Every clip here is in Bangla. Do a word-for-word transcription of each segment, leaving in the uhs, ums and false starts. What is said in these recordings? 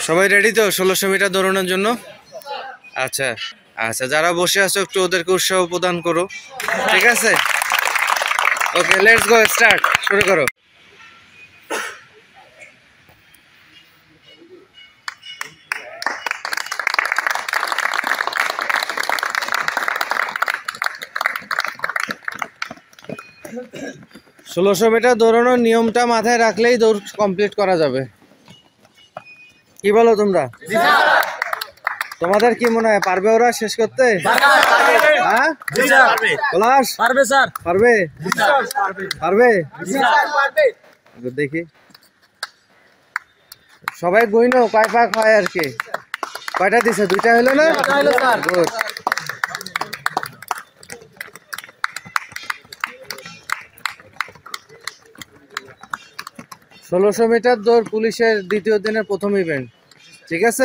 সবাই রেডি তো ষোলোশো মিটার দৌড়ানোর জন্য? আচ্ছা আচ্ছা, যারা বসে আছো একটু ওদেরকে উৎসাহ প্রদান করো, ঠিক আছে? ওকে, লেটস গো, স্টার্ট, শুরু করো। ষোলোশো মিটার দৌড়ানোর নিয়মটা মাথায় রাখলেই দৌড় কমপ্লিট করা যাবে। কি বলো তোমরা? তোমাদের কি মনে হয় পারবে ওরা শেষ করতে? হ্যাঁ পারবে স্যার, পারবে পারবে দেখি সবাই গইনো কয় পাক হয় আর কি। কয়টা দিছে? দুইটা হলো না? গুড। ষোলোশো মিটার দৌড় পুলিশের দ্বিতীয় দিনের প্রথম ইভেন্ট, ঠিক আছে?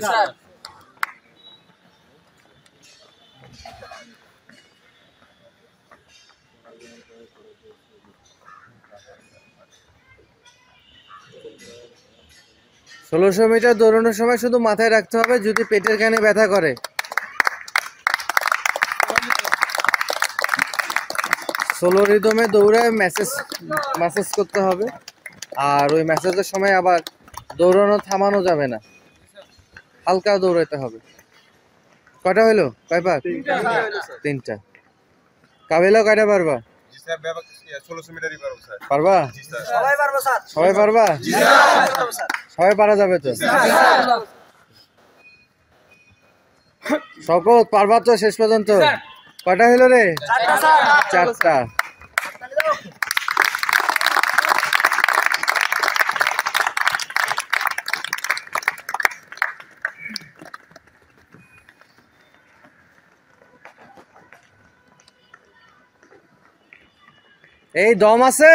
ষোলোশো মিটার দৌড়ানোর সময় শুধু মাথায় রাখতে হবে যদি পেটের কানে ব্যথা করে, সোলো রিদমে দৌড়ে ম্যাসেজ ম্যাসেজ করতে হবে। আর ওই ম্যাসেজের সময় আবার দৌড়ানো থামানো যাবে না, হালকা দৌড়াতে হবে। কয়টা হইলো? কয় পাক? তিনটা। কাবিলা কয়টা পারবা? পারবা? সবাই পারবা? সবাই পারা যাবে তো? শকত পারবা তো শেষ পর্যন্ত? কয়টা হইলো রে? চারটা। এই দম আছে?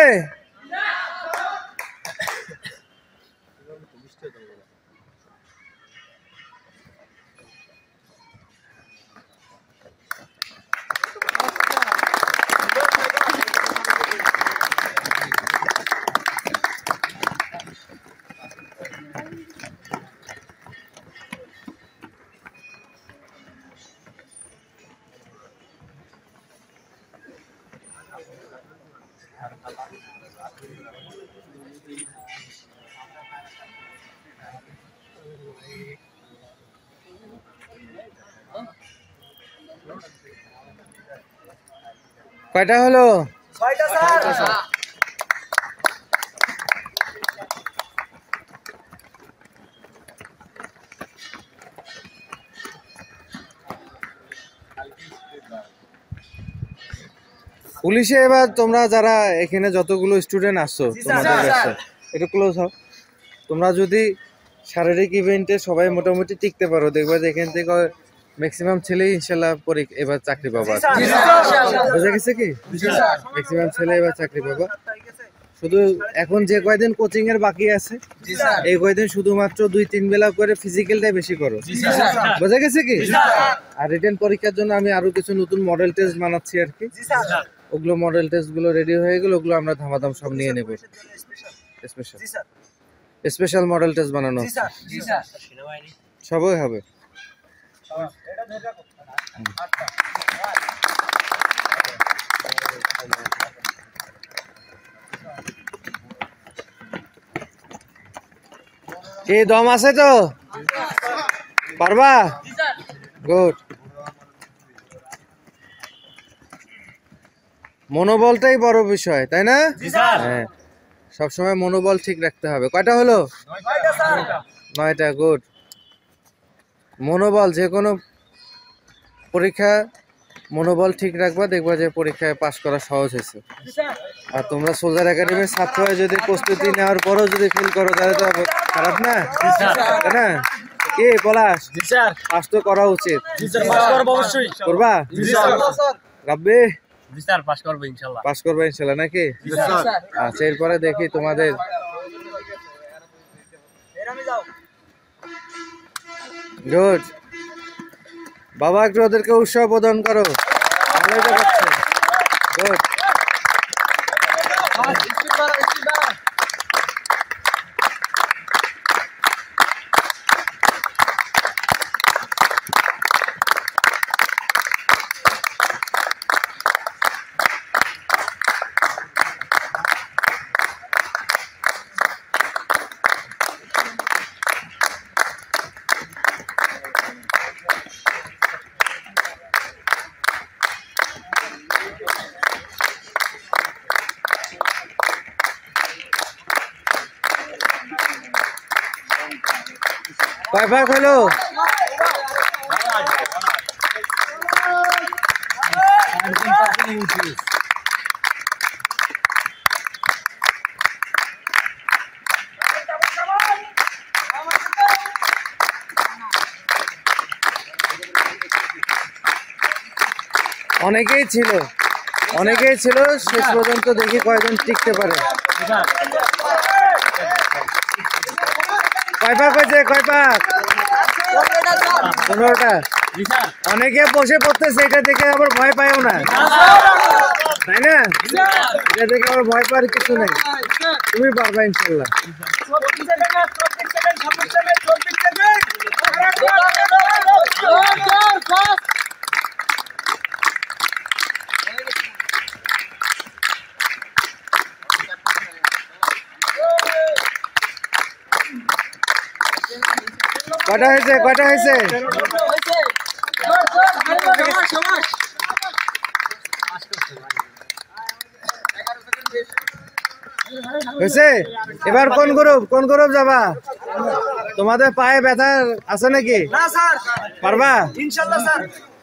কয়টা হলো? ছয়টা স্যার। পুলিশে এবার তোমরা যারা এখানে যতগুলো স্টুডেন্ট আসছো তোমাদের কাছে একটু ক্লোজ হও। তোমরা যদি শারীরিক ইভেন্টে সবাই মোটামুটি টিকতে পারো, দেখবা যে এখান থেকে ম্যাক্সিমাম ছেলেই ইনশাল্লাহ এবার চাকরি পাবা। বুঝা গেছে কি? ম্যাক্সিমাম ছেলে এবার চাকরি পাবা। শুধু এখন যে কয়দিন কোচিং এর বাকি আছে এই কয়দিন শুধুমাত্র দুই তিন বেলা করে ফিজিক্যালটাই বেশি করো। বুঝা গেছে কি? আর রিটেন পরীক্ষার জন্য আমি আরো কিছু নতুন মডেল টেস্ট বানাচ্ছি আর কি। ওগুলো মডেল টেস্ট গুলো রেডি হয়ে গেলে ওগুলো আমরা ধামাধাম সব নিয়ে নেব। স্পেশাল স্পেশাল মডেল টেস্ট বানানো সবই হবে। কি দম আছে তো? পারবা? গুড। মনোবলটাই বড় বিষয়, তাই না? হ্যাঁ, সবসময় মনোবল ঠিক রাখতে হবে। কয়টা হলো? নয়টা। গুড। মনোবল, যে কোনো পরীক্ষা মনোবল ঠিক রাখবা, দেখবা যে পরীক্ষায় পাশ করা সহজ হয়েছে। আর তোমরা সোলজার একাডেমির ছাত্র হয়ে যদি প্রস্তুতি নেওয়ার পরও যদি ফিল করো তাহলে তো খারাপ না, তাই না? কি পলাশ, পাস তো করা উচিত। করবা? রাব্বি পাস করবে ইনশাল্লাহ। পাস করবে ইনশাল্লাহ নাকি? আচ্ছা, এরপরে দেখি তোমাদের। গুড। বাবা একটু ওদেরকে উৎসাহ প্রদান করো, ভালোই তো করছে। গুড। কয় ভাগ হলো? অনেকেই ছিল অনেকেই ছিল শেষ পর্যন্ত দেখি কয়জন টিকতে পারে। কয় ভাগ হয়েছে? কয় ভাগ? পনেরোটা। অনেকে বসে পড়তেছে, এটা দেখে আবার ভয় পায়ও না, তাই না? এটা দেখে আবার ভয় পাওয়ার কিছু নেই, তুমি পারবা ইনশাল্লাহ। কটা হয়েছে? কটা হয়েছে? হয়েছে। এবার কোন গ্রুপ কোন গ্রুপ যাবা? তোমাদের পায়ে ব্যথা আছে নাকি? না স্যার, পারবা ইনশাআল্লাহ স্যার।